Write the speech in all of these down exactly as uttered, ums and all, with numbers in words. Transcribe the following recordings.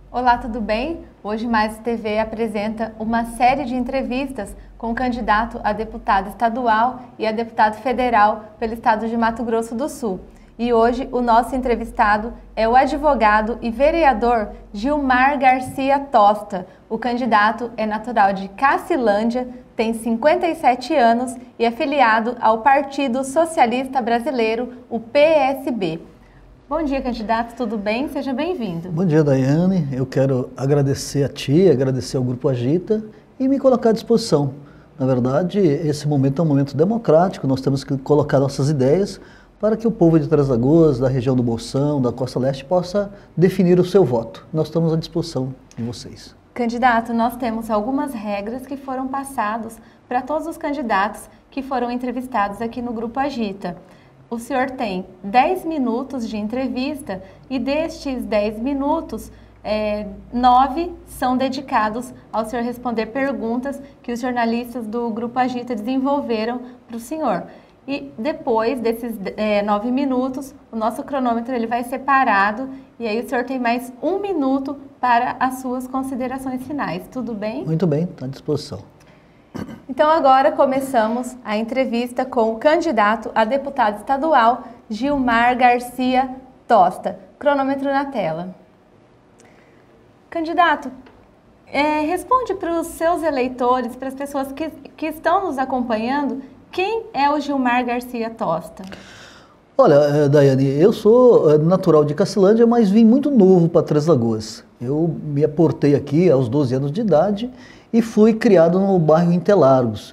Olá, tudo bem? Hoje Mais T V apresenta uma série de entrevistas com o candidato a deputado estadual e a deputado federal pelo estado de Mato Grosso do Sul. E hoje o nosso entrevistado é o advogado e vereador Gilmar Garcia Tosta. O candidato é natural de Cacilândia, tem cinquenta e sete anos e é filiado ao Partido Socialista Brasileiro, o P S B. Bom dia, candidato, tudo bem? Seja bem-vindo. Bom dia, Daiane. Eu quero agradecer a ti, agradecer ao Grupo Agita e me colocar à disposição. Na verdade, esse momento é um momento democrático, nós temos que colocar nossas ideias para que o povo de Três Lagoas, da região do Bolsão, da Costa Leste, possa definir o seu voto. Nós estamos à disposição de vocês. Candidato, nós temos algumas regras que foram passadas para todos os candidatos que foram entrevistados aqui no Grupo Agita. O senhor tem dez minutos de entrevista e destes dez minutos, é, nove são dedicados ao senhor responder perguntas que os jornalistas do Grupo Agita desenvolveram para o senhor. E depois desses é, nove minutos, o nosso cronômetro ele vai ser parado e aí o senhor tem mais um minuto para as suas considerações finais. Tudo bem? Muito bem, está à disposição. Então agora começamos a entrevista com o candidato a deputado estadual Gilmar Garcia Tosta. Cronômetro na tela. Candidato, é, responde para os seus eleitores, para as pessoas que, que estão nos acompanhando, quem é o Gilmar Garcia Tosta? Olha, Daiane, eu sou natural de Cacilândia, mas vim muito novo para Três Lagoas. Eu me aportei aqui aos doze anos de idade e fui criado no bairro Interlagos.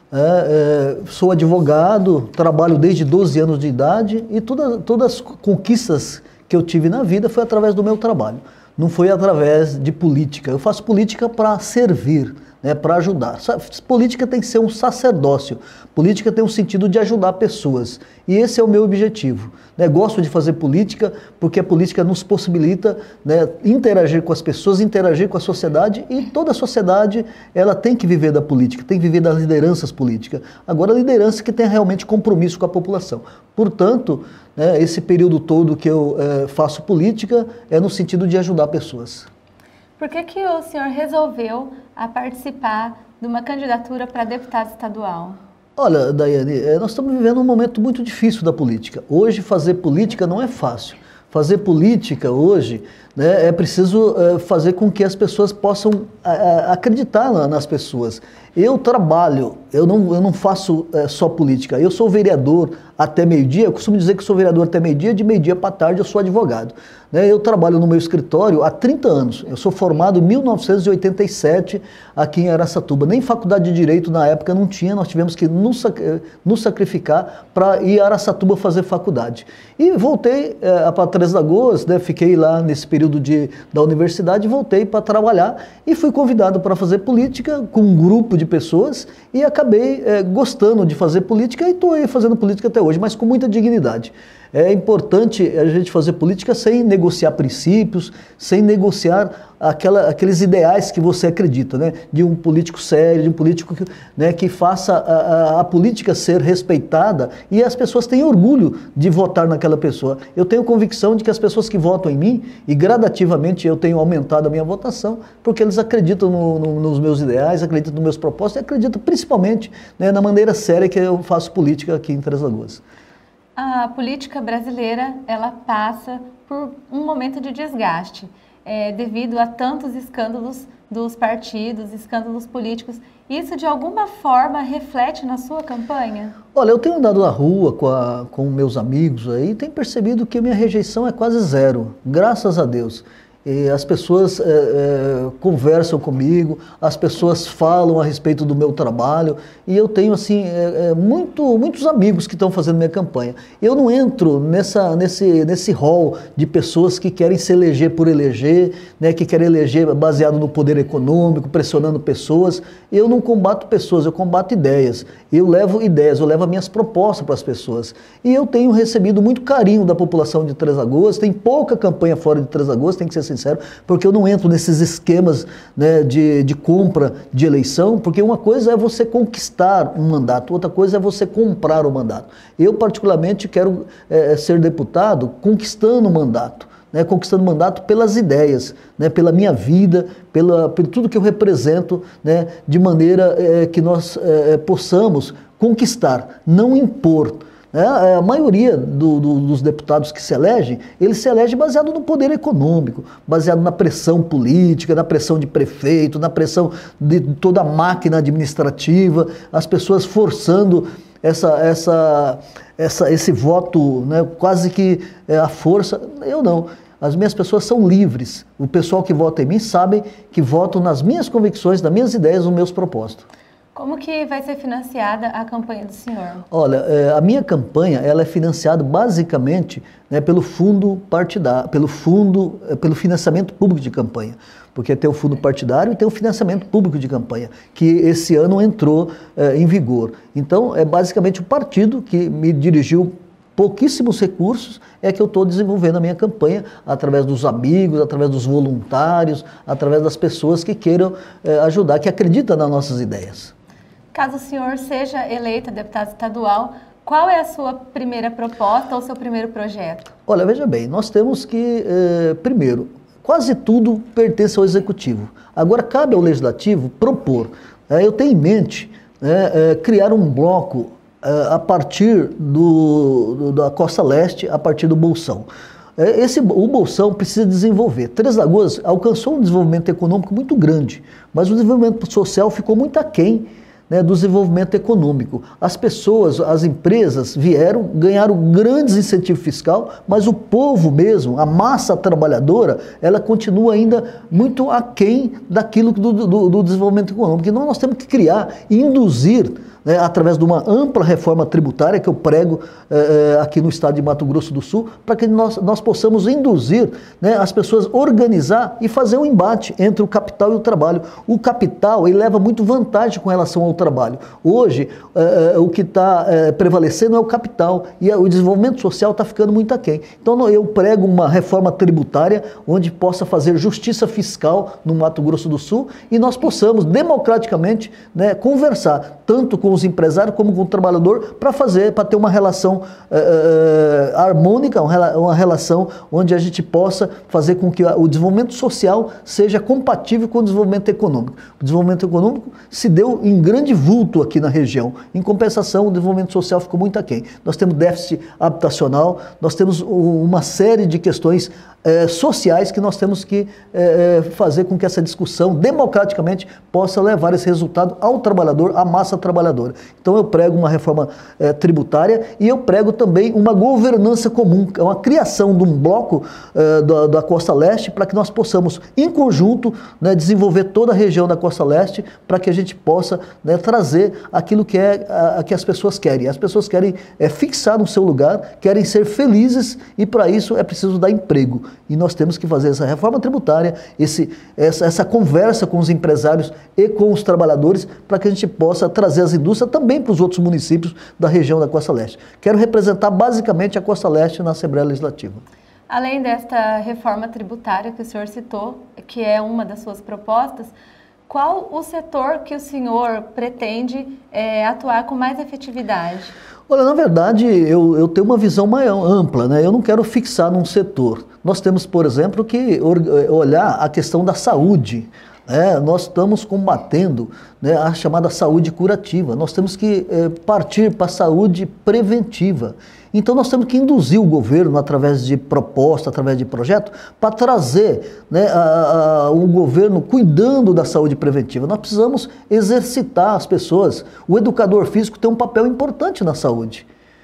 É, é, sou advogado, trabalho desde doze anos de idade e toda, todas as conquistas que eu tive na vida foi através do meu trabalho. Não foi através de política. Eu faço política para servir, né, para ajudar. Política tem que ser um sacerdócio. Política tem um sentido de ajudar pessoas. E esse é o meu objetivo. Né? Gosto de fazer política porque a política nos possibilita, né, interagir com as pessoas, interagir com a sociedade, e toda a sociedade ela tem que viver da política, tem que viver das lideranças políticas. Agora, a liderança que tem realmente compromisso com a população. Portanto, né, esse período todo que eu é, faço política é no sentido de ajudar pessoas. Por que que o senhor resolveu a participar de uma candidatura para deputado estadual? Olha, Daiane, nós estamos vivendo um momento muito difícil da política. Hoje fazer política não é fácil. Fazer política hoje, né, é preciso é, fazer com que as pessoas possam a, acreditar na, nas pessoas. Eu trabalho, eu não, eu não faço é, só política, eu sou vereador até meio-dia, eu costumo dizer que sou vereador até meio-dia, de meio-dia para tarde eu sou advogado. Né, eu trabalho no meu escritório há trinta anos, eu sou formado em mil novecentos e oitenta e sete aqui em Araçatuba. Nem faculdade de Direito na época não tinha, nós tivemos que nos, nos sacrificar para ir a Araçatuba fazer faculdade. E voltei é, para Três Lagoas, né, fiquei lá nesse período de, da universidade, voltei para trabalhar e fui convidado para fazer política com um grupo de pessoas e acabei é, gostando de fazer política e estou aí fazendo política até hoje, mas com muita dignidade. É importante a gente fazer política sem negociar princípios, sem negociar aquela, aqueles ideais que você acredita, né? De um político sério, de um político que, né, que faça a, a, a política ser respeitada e as pessoas tenham orgulho de votar naquela pessoa. Eu tenho convicção de que as pessoas que votam em mim, e gradativamente eu tenho aumentado a minha votação, porque eles acreditam no, no, nos meus ideais, acreditam nos meus propósitos e acreditam principalmente, né, na maneira séria que eu faço política aqui em Três Lagoas. A política brasileira, ela passa por um momento de desgaste, é, devido a tantos escândalos dos partidos, escândalos políticos. Isso, de alguma forma, reflete na sua campanha? Olha, eu tenho andado na rua com, a, com meus amigos aí e tenho percebido que a minha rejeição é quase zero, graças a Deus. E as pessoas é, é, conversam comigo, as pessoas falam a respeito do meu trabalho e eu tenho assim é, é, muito, muitos amigos que estão fazendo minha campanha. Eu não entro nessa, nesse, nesse hall de pessoas que querem se eleger por eleger, né, que querem eleger baseado no poder econômico, pressionando pessoas. Eu não combato pessoas, eu combato ideias. Eu levo ideias, eu levo as minhas propostas para as pessoas. E eu tenho recebido muito carinho da população de Três Lagoas, tem pouca campanha fora de Três Lagoas, tem que ser sincero, porque eu não entro nesses esquemas, né, de, de compra de eleição, porque uma coisa é você conquistar um mandato, outra coisa é você comprar o mandato. Eu, particularmente, quero é, ser deputado conquistando o mandato. né, conquistando mandato pelas ideias, né, pela minha vida, pela, por tudo que eu represento, né, de maneira é, que nós é, possamos conquistar, não impor. É, a maioria do, do, dos deputados que se elegem, eles se elegem baseado no poder econômico, baseado na pressão política, na pressão de prefeito, na pressão de toda a máquina administrativa, as pessoas forçando essa, essa, essa, esse voto, né, quase que é, à força. Eu não. As minhas pessoas são livres. O pessoal que vota em mim sabe que votam nas minhas convicções, nas minhas ideias, nos meus propósitos. Como que vai ser financiada a campanha do senhor? Olha, é, a minha campanha ela é financiada basicamente, né, pelo fundo partidário, pelo fundo, é, pelo financiamento público de campanha, porque tem o fundo partidário e tem o financiamento público de campanha, que esse ano entrou é, em vigor. Então, é basicamente o partido que me dirigiu pouquíssimos recursos, é que eu estou desenvolvendo a minha campanha através dos amigos, através dos voluntários, através das pessoas que queiram é, ajudar, que acreditam nas nossas ideias. Caso o senhor seja eleito deputado estadual, qual é a sua primeira proposta ou seu primeiro projeto? Olha, veja bem, nós temos que, eh, primeiro, quase tudo pertence ao Executivo. Agora, cabe ao Legislativo propor. Eh, eu tenho em mente né, eh, criar um bloco eh, a partir do, do, da Costa Leste, a partir do Bolsão. Esse, o Bolsão precisa desenvolver. Três Lagoas alcançou um desenvolvimento econômico muito grande, mas o desenvolvimento social ficou muito aquém, né, do desenvolvimento econômico. As pessoas, as empresas vieram, ganharam grandes incentivos fiscais, mas o povo mesmo, a massa trabalhadora, ela continua ainda muito aquém daquilo do, do, do desenvolvimento econômico. Então nós temos que criar e induzir, né, através de uma ampla reforma tributária que eu prego eh, aqui no estado de Mato Grosso do Sul, para que nós, nós possamos induzir, né, as pessoas organizar e fazer um embate entre o capital e o trabalho. O capital, ele leva muito vantagem com relação ao trabalho. Hoje, eh, o que está eh, prevalecendo é o capital e o desenvolvimento social está ficando muito aquém. Então eu prego uma reforma tributária onde possa fazer justiça fiscal no Mato Grosso do Sul e nós possamos democraticamente, né, conversar tanto com os empresários como com o trabalhador para fazer, para ter uma relação eh, harmônica, uma relação onde a gente possa fazer com que o desenvolvimento social seja compatível com o desenvolvimento econômico. O desenvolvimento econômico se deu em grande vulto aqui na região. Em compensação, o desenvolvimento social ficou muito aquém. Nós temos déficit habitacional, nós temos uma série de questões eh, sociais que nós temos que eh, fazer com que essa discussão democraticamente possa levar esse resultado ao trabalhador, à massa trabalhadora. Então eu prego uma reforma eh, tributária e eu prego também uma governança comum, uma criação de um bloco eh, da, da Costa Leste para que nós possamos, em conjunto, né, desenvolver toda a região da Costa Leste para que a gente possa, né, trazer aquilo que, é, a, a que as pessoas querem. As pessoas querem é, fixar no seu lugar, querem ser felizes e para isso é preciso dar emprego. E nós temos que fazer essa reforma tributária, esse, essa, essa conversa com os empresários e com os trabalhadores para que a gente possa trazer as indústrias também para os outros municípios da região da Costa Leste. Quero representar basicamente a Costa Leste na Assembleia Legislativa. Além desta reforma tributária que o senhor citou, que é uma das suas propostas, qual o setor que o senhor pretende é, atuar com mais efetividade? Olha, na verdade, eu, eu tenho uma visão maior, ampla, né? Eu não quero fixar num setor. Nós temos, por exemplo, que olhar a questão da saúde. É, nós estamos combatendo, né, a chamada saúde curativa. Nós temos que é, partir para a saúde preventiva. Então nós temos que induzir o governo através de proposta, através de projeto, para trazer, né, a, a, um governo cuidando da saúde preventiva. Nós precisamos exercitar as pessoas. O educador físico tem um papel importante na saúde.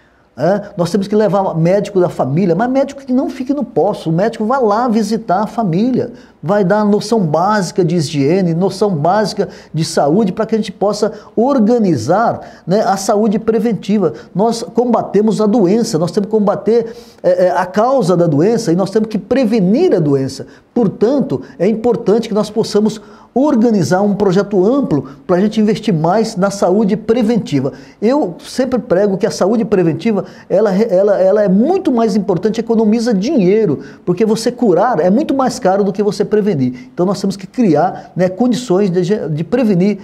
É, nós temos que levar médico da família, mas médico que não fique no posto, o médico vai lá visitar a família, vai dar noção básica de higiene, noção básica de saúde, para que a gente possa organizar, né, a saúde preventiva. Nós combatemos a doença, nós temos que combater é, a causa da doença e nós temos que prevenir a doença. Portanto, é importante que nós possamos organizar um projeto amplo para a gente investir mais na saúde preventiva. Eu sempre prego que a saúde preventiva ela, ela, ela é muito mais importante, economiza dinheiro, porque você curar é muito mais caro do que você prevenir. Então nós temos que criar, né, condições de, de prevenir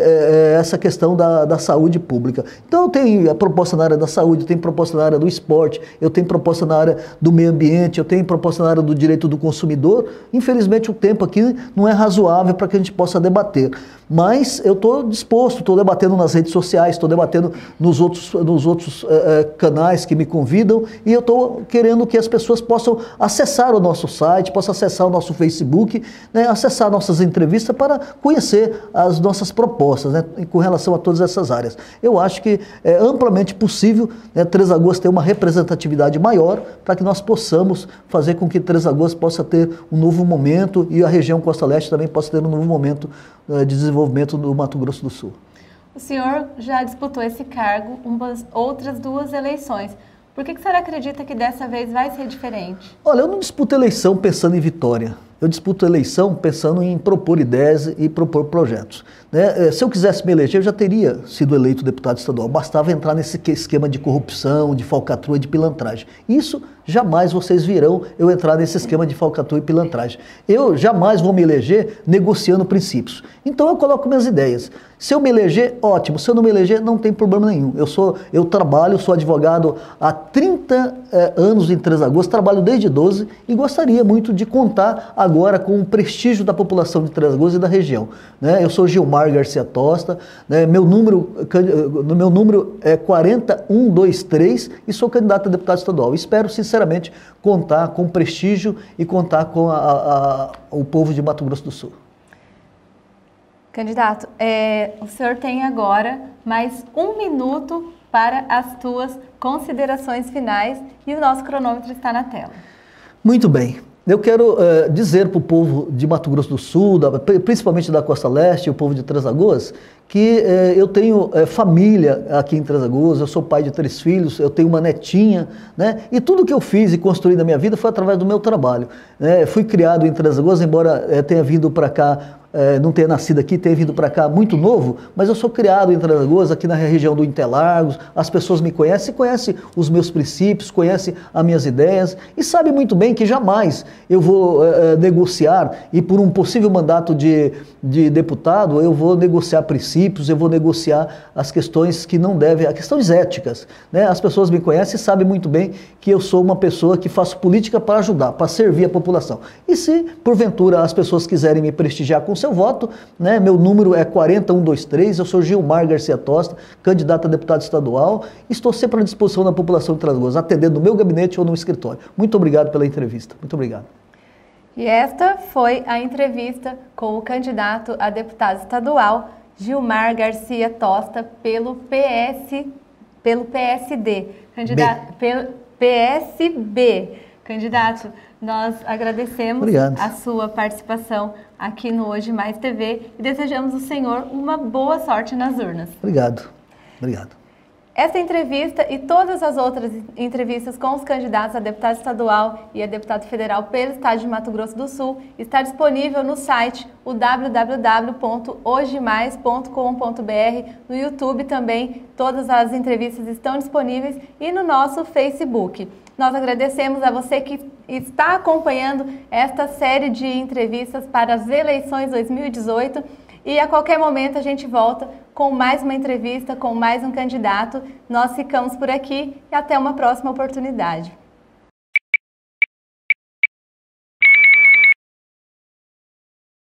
é, é, essa questão da, da saúde pública. Então eu tenho a proposta na área da saúde, eu tenho proposta na área do esporte, eu tenho proposta na área do meio ambiente, eu tenho proposta na área do direito do consumidor. Infelizmente o tempo aqui não é razoável para que a gente possa debater, mas eu estou disposto, estou debatendo nas redes sociais, estou debatendo nos outros, nos outros eh, canais que me convidam, e eu estou querendo que as pessoas possam acessar o nosso site, possam acessar o nosso Facebook, né, acessar nossas entrevistas para conhecer as nossas propostas, né, com relação a todas essas áreas. Eu acho que é amplamente possível, né, Três Lagoas ter uma representatividade maior para que nós possamos fazer com que Três Lagoas possa ter um novo momento e a região Costa Leste também possa ter um novo momento de desenvolvimento do Mato Grosso do Sul. O senhor já disputou esse cargo umas outras duas eleições. Por que que o senhor acredita que dessa vez vai ser diferente? Olha, eu não disputo eleição pensando em vitória. Eu disputo eleição pensando em propor ideias e propor projetos. Né? Se eu quisesse me eleger, eu já teria sido eleito deputado estadual. Bastava entrar nesse esquema de corrupção, de falcatrua e de pilantragem. Isso jamais vocês virão eu entrar nesse esquema de falcatrua e pilantragem. Eu jamais vou me eleger negociando princípios. Então eu coloco minhas ideias. Se eu me eleger, ótimo. Se eu não me eleger, não tem problema nenhum. Eu sou, eu trabalho, sou advogado há trinta eh, anos em Três Lagoas, trabalho desde doze e gostaria muito de contar agora com o prestígio da população de Três Lagoas e da região. Né? Eu sou Gilmar Garcia Tosta, né? meu, número, meu número é quatro um dois três e sou candidato a deputado estadual. Espero, sinceramente, contar com prestígio e contar com a, a, o povo de Mato Grosso do Sul. Candidato, é, o senhor tem agora mais um minuto para as suas considerações finais e o nosso cronômetro está na tela. Muito bem. Eu quero uh, dizer para o povo de Mato Grosso do Sul, da, principalmente da Costa Leste, o povo de Três Lagoas, que uh, eu tenho uh, família aqui em Três Lagoas, eu sou pai de três filhos, eu tenho uma netinha, né? E tudo que eu fiz e construí na minha vida foi através do meu trabalho. Né? Fui criado em Três Lagoas, embora uh, tenha vindo para cá, É, não ter nascido aqui, ter vindo para cá muito novo, mas eu sou criado em Três Lagoas, aqui na região do Interlagos, as pessoas me conhecem, conhecem os meus princípios, conhecem as minhas ideias e sabem muito bem que jamais eu vou é, negociar e por um possível mandato de, de deputado eu vou negociar princípios, eu vou negociar as questões que não devem, as questões éticas. Né? As pessoas me conhecem e sabem muito bem que eu sou uma pessoa que faço política para ajudar, para servir a população. E se porventura as pessoas quiserem me prestigiar com seu voto, né? Meu número é quatro um dois três, eu sou Gilmar Garcia Tosta, candidato a deputado estadual, estou sempre à disposição da população de Três Lagoas, atendendo no meu gabinete ou no escritório. Muito obrigado pela entrevista. Muito obrigado. E esta foi a entrevista com o candidato a deputado estadual, Gilmar Garcia Tosta, pelo P S, pelo P S D, candidato, pelo P S B. Candidato, nós agradecemos Obrigado. a sua participação aqui no Hoje Mais T V e desejamos ao senhor uma boa sorte nas urnas. Obrigado. Obrigado. Essa entrevista e todas as outras entrevistas com os candidatos a deputado estadual e a deputado federal pelo estado de Mato Grosso do Sul está disponível no site o w w w ponto hoje mais ponto com ponto b r, no YouTube também todas as entrevistas estão disponíveis e no nosso Facebook. Nós agradecemos a você que está acompanhando esta série de entrevistas para as eleições dois mil e dezoito e a qualquer momento a gente volta com mais uma entrevista, com mais um candidato. Nós ficamos por aqui e até uma próxima oportunidade.